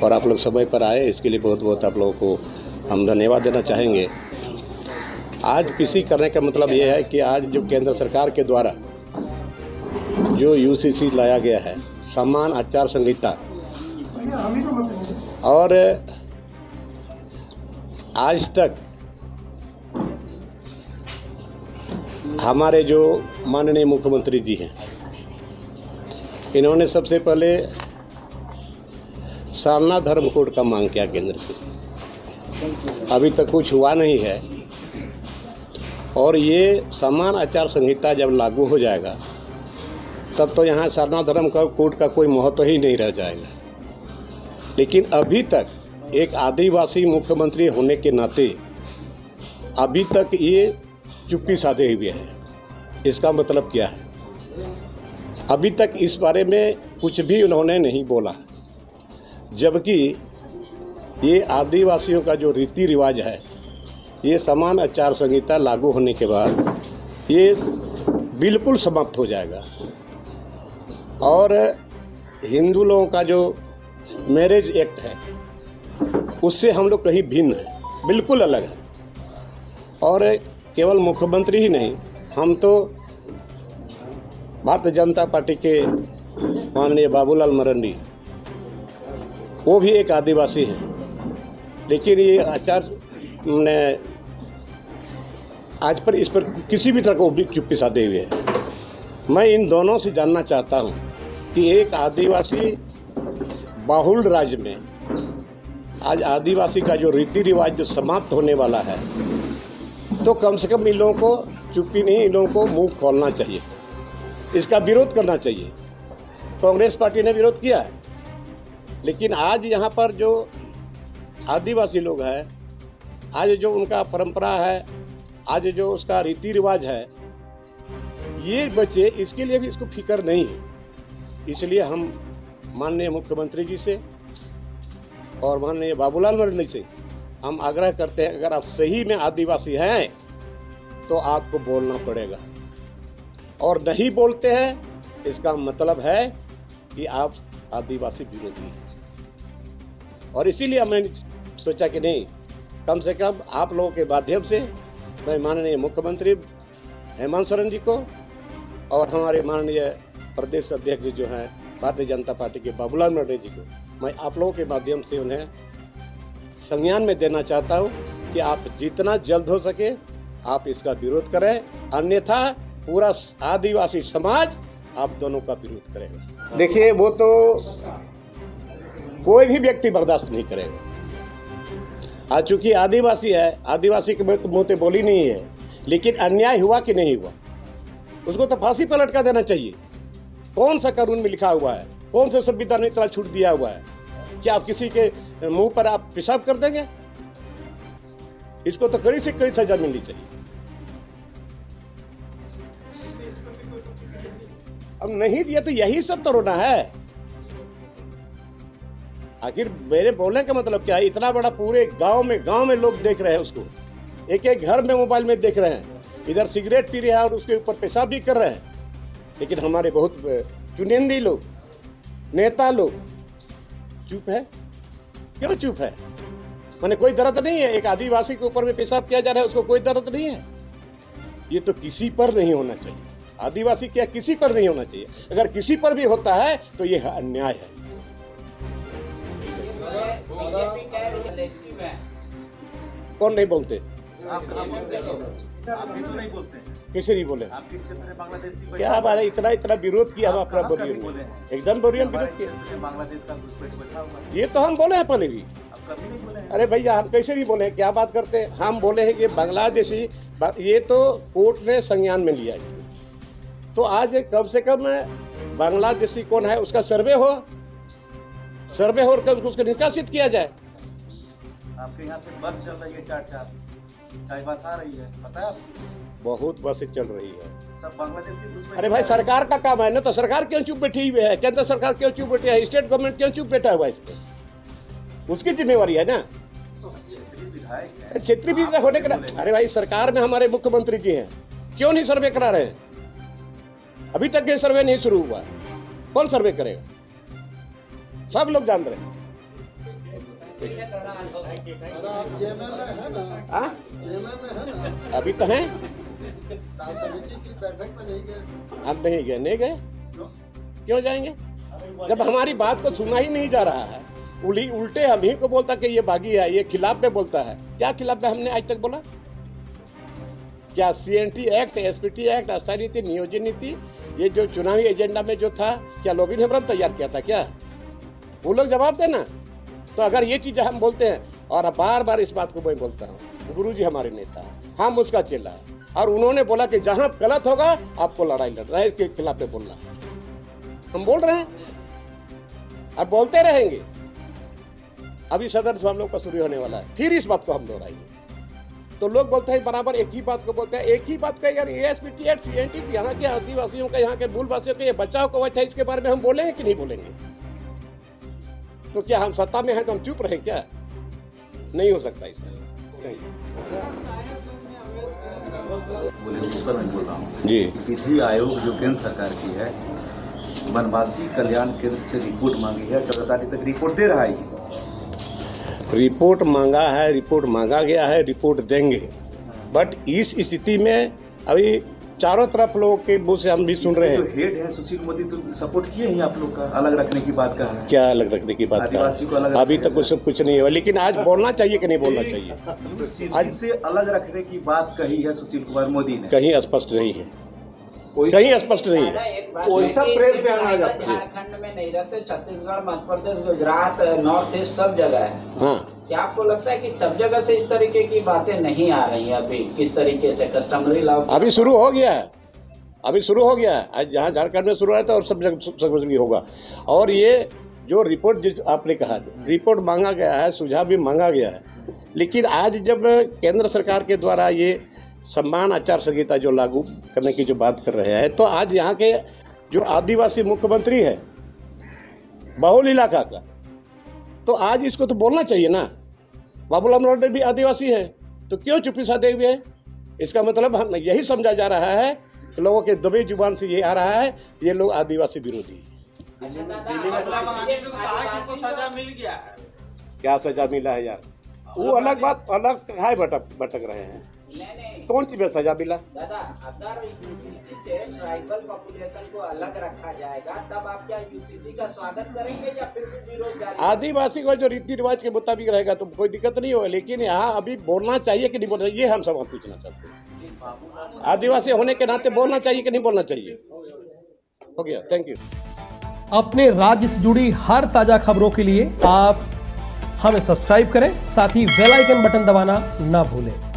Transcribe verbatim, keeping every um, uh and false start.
और आप लोग समय पर आए, इसके लिए बहुत बहुत आप लोगों को हम धन्यवाद देना चाहेंगे। आज पीसी करने का मतलब ये है कि आज जो केंद्र सरकार के द्वारा जो यूसीसी लाया गया है, समान आचार संहिता, और आज तक हमारे जो माननीय मुख्यमंत्री जी हैं, इन्होंने सबसे पहले सारनाथ धर्म कोड का मांग किया केंद्र से। अभी तक कुछ हुआ नहीं है, और ये समान आचार संहिता जब लागू हो जाएगा तब तो यहाँ सारनाथ धर्म का कोड का कोई महत्व ही नहीं रह जाएगा। लेकिन अभी तक एक आदिवासी मुख्यमंत्री होने के नाते अभी तक ये चुप्पी साधे हुए हैं। इसका मतलब क्या है? अभी तक इस बारे में कुछ भी उन्होंने नहीं बोला, जबकि ये आदिवासियों का जो रीति रिवाज है, ये समान आचार संहिता लागू होने के बाद ये बिल्कुल समाप्त हो जाएगा। और हिंदू लोगों का जो मैरिज एक्ट है उससे हम लोग कहीं भिन्न है, बिल्कुल अलग है। और केवल मुख्यमंत्री ही नहीं, हम तो भारतीय जनता पार्टी के माननीय बाबूलाल मरांडी, वो भी एक आदिवासी है, लेकिन ये आचार ने आज पर इस पर किसी भी तरह को भी चुप्पी साधे हुए है। मैं इन दोनों से जानना चाहता हूँ कि एक आदिवासी बाहुल राज्य में आज आदिवासी का जो रीति रिवाज जो समाप्त होने वाला है, तो कम से कम इन लोगों को चुप्पी नहीं, इन लोगों को मुंह खोलना चाहिए, इसका विरोध करना चाहिए। कांग्रेस पार्टी ने विरोध किया है, लेकिन आज यहाँ पर जो आदिवासी लोग हैं, आज जो उनका परंपरा है, आज जो उसका रीति रिवाज है, ये बच्चे, इसके लिए भी इसको फिक्र नहीं है। इसलिए हम माननीय मुख्यमंत्री जी से और माननीय बाबूलाल मरांडी से हम आग्रह करते हैं, अगर आप सही में आदिवासी हैं तो आपको बोलना पड़ेगा, और नहीं बोलते हैं इसका मतलब है कि आप आदिवासी विरोधी हैं। और इसीलिए मैंने सोचा कि नहीं, कम से कम आप लोगों के माध्यम से मैं माननीय मुख्यमंत्री हेमंत सोरेन जी को और हमारे माननीय प्रदेश अध्यक्ष जो हैं भारतीय जनता पार्टी के बाबूलाल मरांडी जी को, मैं आप लोगों के माध्यम से उन्हें संज्ञान में देना चाहता हूं कि आप जितना जल्द हो सके आप इसका विरोध करें, अन्यथा पूरा आदिवासी समाज आप दोनों का विरोध करेगा। देखिए, वो तो कोई भी व्यक्ति बर्दाश्त नहीं करेगा। आज चूंकि आदिवासी है, आदिवासी के मुंह पे बोली नहीं है, लेकिन अन्याय हुआ कि नहीं हुआ, उसको तो फांसी पर लटका देना चाहिए। कौन सा कानून में लिखा हुआ है, कौन सा संविधान ने इतना छूट दिया हुआ है कि आप किसी के मुंह पर आप पेशाब कर देंगे? इसको तो कड़ी से कड़ी सजा मिलनी चाहिए। अब नहीं दिया तो यही सब तो रोना है। आखिर मेरे बोलने का मतलब क्या है? इतना बड़ा पूरे गांव में गांव में लोग देख रहे हैं उसको, एक एक घर में मोबाइल में देख रहे हैं, इधर सिगरेट पी रहे हैं और उसके ऊपर पेशाब भी कर रहे हैं। लेकिन हमारे बहुत चुनिंदी लोग, नेता लोग चुप है। क्यों चुप है? माने कोई दर्द नहीं है? एक आदिवासी के ऊपर में पेशाब किया जा रहा है, उसको कोई दर्द नहीं है? ये तो किसी पर नहीं होना चाहिए। आदिवासी क्या किसी पर नहीं होना चाहिए। अगर किसी पर भी होता है तो यह अन्याय है। कौन नहीं बोलते? आप कहाँ बोलते हैं? आप भी तो नहीं बोलते। कैसे नहीं बोले? आपके क्षेत्र में बांग्लादेशी क्या बात है? इतना इतना विरोध किया हम अपना बोरियन, एकदम बोरियन विरोध किया। बांग्लादेश का घुसपैठ बैठा हुआ है। ये तो हम बोले हैं पहले भी। आप कभी नहीं बोले हैं? अरे भैया, हम कैसे नहीं बोले? क्या बात करते हैं? हम बोले हैं कि बांग्लादेशी, ये तो कोर्ट ने संज्ञान में लिया है। तो आज कम से कम बांग्लादेशी कौन है उसका सर्वे हो, सर्वे हो कर उसको निकासित किया जाए। आपके यहाँ से बस चल रही है, चार चार चाय बस आ रही है, पता है आपको? बहुत बसें चल रही है, सब बांग्लादेशी घुसपैठ। अरे भाई, सरकार का काम है ना, तो सरकार क्यों चुप बैठी हुई है? केंद्र सरकार क्यों चुप बैठी है? स्टेट गवर्नमेंट क्यों चुप बैठा हुआ है? इस पर उसकी जिम्मेवारी है ना। क्षेत्रीय विधायक है, क्षेत्रीय विधायक होने का। अरे भाई, सरकार में हमारे मुख्यमंत्री जी हैं, क्यों नहीं सर्वे करा रहे हैं? अभी तक ये सर्वे नहीं शुरू हुआ, कौन सर्वे करेगा? सब लोग जान रहे हैं। आप जेमे में है ना? हाँ जेमे में है ना? अभी तो हैं, समिति की बैठक में नहीं गए? हम नहीं गए, नहीं गए, क्यों जाएंगे जब हमारी बात को सुना ही नहीं जा रहा है। उली उल्टे हम ही को बोलता कि ये बागी है, ये खिलाफ में बोलता है। क्या खिलाफ में हमने आज तक बोला? क्या सीएनटी एक्ट, एसपीटी एक्ट, अस्थायी नीति, नियोजन नीति, ये जो चुनावी एजेंडा में जो था, क्या लोबिन हेम्ब्रम तैयार किया था क्या? वो लोग जवाब देना। तो अगर ये चीज़ हम बोलते हैं, और बार बार इस बात को मैं बोलता हूँ, गुरुजी हमारे नेता है, हम उसका चेला है, और उन्होंने बोला कि जहाँ गलत होगा आपको लड़ाई लड़ना है, इसके खिलाफ में बोलना है। हम बोल रहे हैं और बोलते रहेंगे। अभी सदन से हम लोग का शुरू होने वाला है, फिर इस बात को हम दोहराएंगे। तो लोग बोलते हैं बराबर एक ही बात को बोलते हैं, एक ही बात का यार एएसपीटी एक्ट, सीएनटी, यहाँ के आदिवासियों का, यहाँ के मूलवासियों के बचाव को वजह, इसके बारे में हम बोलेंगे कि नहीं बोलेंगे? तो क्या हम सत्ता में हैं तो हम चुप रहे क्या? नहीं हो सकता इसका। बोले उस पर मैं बोल रहा हूँ जी, विधि आयोग जो केंद्र सरकार की है, वनवासी कल्याण केंद्र से रिपोर्ट मांगी है, चौदह तारीख तक रिपोर्ट दे रहा है। रिपोर्ट मांगा है, रिपोर्ट मांगा गया है, रिपोर्ट देंगे। बट इस स्थिति में अभी चारों तरफ लोगों के मुंह से हम भी सुन रहे हैं। जो हेड है सुशील मोदी तो सपोर्ट किए हैं आप लोग का, अलग रखने की बात कहा है। क्या अलग रखने की बात आदिवासी को अलग, अभी तक कुछ कुछ नहीं हुआ, लेकिन आज बोलना चाहिए कि नहीं बोलना चाहिए? यूसीसी से अलग रखने की बात कही है सुशील कुमार मोदी ने, कहीं स्पष्ट नहीं है, कहीं स्पष्ट नहीं है। कोई सा प्रेस बयान आ जाता है? झारखंड में नहीं रहते, छत्तीसगढ़, मध्य प्रदेश, गुजरात, नॉर्थ ईस्ट सब जगह है। हाँ, क्या आपको लगता है कि सब जगह से इस तरीके की बातें नहीं आ रही है? अभी किस तरीके से कस्टमरी लॉ अभी शुरू हो गया है, अभी शुरू हो गया है। आज जहाँ झारखंड में शुरू हुआ था और सब जगह सब जगह होगा। और ये जो रिपोर्ट जिस आपने कहा, रिपोर्ट मांगा गया है, सुझाव भी मांगा गया है, लेकिन आज जब केंद्र सरकार के द्वारा ये सम्मान आचार संहिता जो लागू करने की जो बात कर रहे हैं, तो आज यहाँ के जो आदिवासी मुख्यमंत्री है बहुल इलाका का, तो आज इसको तो बोलना चाहिए ना। बाबूलाल मरांडी भी आदिवासी है, तो क्यों चुप्पी साधे हुए हैं? इसका मतलब हम यही समझा जा रहा है कि लोगों के दबे जुबान से ये आ रहा है, ये लोग आदिवासी विरोधी है। सजा मिल गया है। क्या सजा मिला है यार? वो अलग बात, अलग है, भटक भटक रहे हैं। कौन सी में सजा मिला? दादा, अगर यूसीसी से ट्राइबल पॉपुलेशन को अलग रखा जाएगा, तब आप क्या यूसीसी का स्वागत करेंगे या फिर भी विरोध जारी? आदिवासी को जो रीति रिवाज के मुताबिक रहेगा तो कोई दिक्कत नहीं होगा, लेकिन यहाँ अभी बोलना चाहिए कि नहीं बोलना चाहिए, ये हम सब पूछना चाहते हैं। आदिवासी होने के नाते बोलना चाहिए कि नहीं बोलना चाहिए? हो गया, थैंक यू। अपने राज्य से जुड़ी हर ताजा खबरों के लिए आप हमें सब्सक्राइब करें, साथ ही बेल आइकन बटन दबाना ना भूलें।